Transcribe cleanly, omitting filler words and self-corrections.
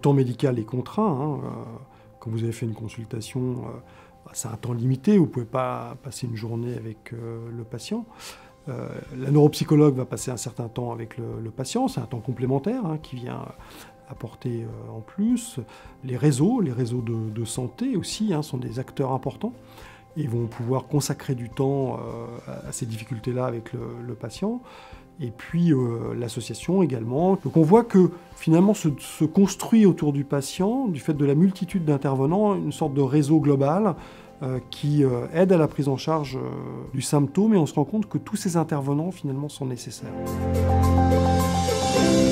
temps médical est contraint. Quand vous avez fait une consultation, c'est un temps limité, vous ne pouvez pas passer une journée avec le patient. La neuropsychologue va passer un certain temps avec le patient, c'est un temps complémentaire qui vient apporter en plus. Les réseaux de santé aussi sont des acteurs importants et vont pouvoir consacrer du temps à ces difficultés-là avec le patient. Et puis l'association également. Donc on voit que finalement se construit autour du patient, du fait de la multitude d'intervenants, une sorte de réseau global qui aide à la prise en charge du symptôme, et on se rend compte que tous ces intervenants finalement sont nécessaires.